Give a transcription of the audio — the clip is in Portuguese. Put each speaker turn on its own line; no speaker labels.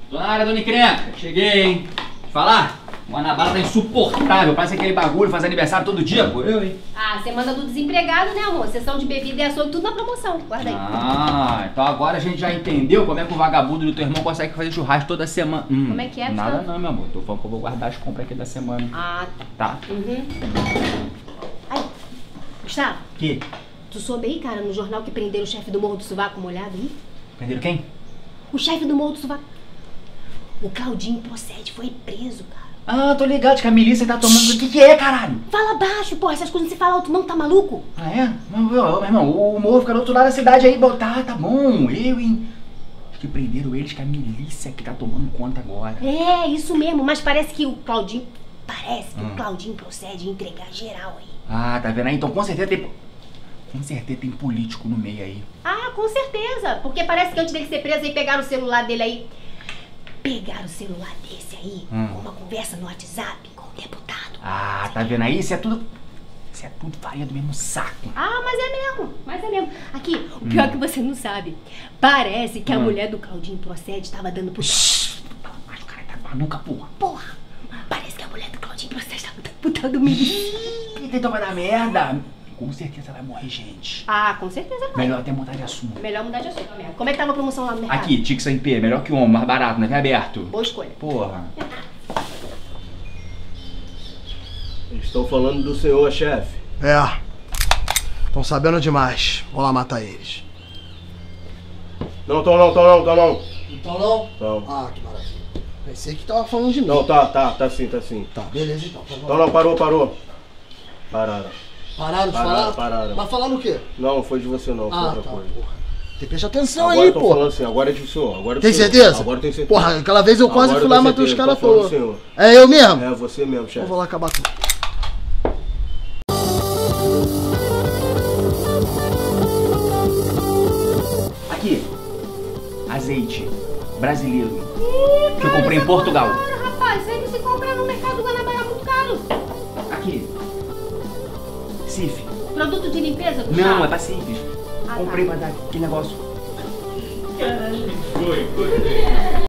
Tô na área, dona Encrenca. Cheguei, hein? Falar? O Guanabara tá insuportável. Parece aquele bagulho, faz aniversário todo dia, pô. Eu, hein?
Ah, você manda do desempregado, né, amor? Sessão de bebida e açougue, tudo na promoção. Guarda aí.
Ah, então agora a gente já entendeu como é que o vagabundo do teu irmão consegue fazer churrasco toda semana.
Como é que é,
Nada
Gustavo?
não, meu amor. Tô falando que eu vou guardar as compras aqui da semana.
Ah,
Tá.
Uhum. Ai, Gustavo,
Que?
tu soube aí, cara, no jornal que prenderam o chefe do Morro do Sovaco molhado aí?
Prenderam quem?
O chefe do Morro do Sovaco. O Claudinho Procede foi preso, cara.
Ah, tô ligado que a milícia tá tomando... O que é, caralho?
Fala baixo, porra. Essas coisas não se fala alto não, tá maluco?
Ah, é? Meu irmão, o morro fica do outro lado da cidade aí. Tá bom. Eu, hein? Acho que prenderam eles, que a milícia que tá tomando conta agora.
É, isso mesmo. Mas parece que o Claudinho... o Claudinho procede a entregar geral aí.
Ah, tá vendo aí? Então com certeza tem... Com certeza tem político no meio aí.
Ah, com certeza. Porque parece que antes dele ser preso aí, pegaram o celular dele aí. Pegaram o celular desse aí com uma conversa no WhatsApp com o deputado.
Ah, tá vendo aí? Isso é tudo farinha do mesmo saco.
Ah, mas é mesmo. Aqui, o pior é que você não sabe. Parece que a mulher do Claudinho Procede tava dando pro...
Mas o cara tá maluca, porra.
Porra, parece que a mulher do Claudinho Procede tava dando pro tal do milícia.
Então vai dar merda. Com certeza vai morrer gente.
Ah, com certeza vai.
Melhor até mudar de assunto.
Melhor mudar de assunto mesmo. Como é que tava a promoção lá no mercado?
Aqui, Tix MP, melhor que o homem, mais barato, né? Vem aberto.
Boa escolha.
Porra.
Eles estão falando do senhor, chefe.
É. Estão sabendo demais. Vou lá matar eles.
Não, tão não.
Então não?
Tão.
Ah, que maravilha. Pensei que tava falando de mim.
Não, tá sim.
Tá, beleza então.
Então não, parou. Pararam.
Pararam de falar?
Pararam.
Mas falaram o quê?
Não foi de você não, foi
Ah,
outra
tá,
coisa.
porra. Tem que prestar atenção
Agora
aí,
estão
pô.
falando assim, agora é de senhor. Agora é do
Tem
senhor.
certeza?
Agora tem certeza.
Porra, aquela vez eu quase
Agora
fui lá
tem
e matei os
certeza,
caras
tô falando do
falou.
senhor.
É eu mesmo?
É você mesmo, chefe.
Eu vou lá acabar tudo.
Aqui. Azeite. Brasileiro. Que eu comprei em Portugal.
Cara, rapaz, isso aí não se compra no mercado do Guanabara, é muito caro.
Aqui. Cif.
Produto de limpeza, Gustavo?
Não, é pra simples.
Ah,
Comprei
tá.
pra dar aquele negócio.